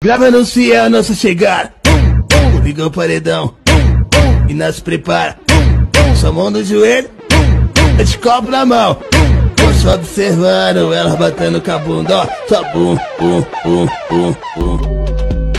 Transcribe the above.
Grava anuncia a nossa chegada. Liga o paredão e nós prepara. Sua mão no joelho, de copo na mão. Tô só observando, ela batendo com a bunda, ó. Só bum, bum, bum, bum, bum.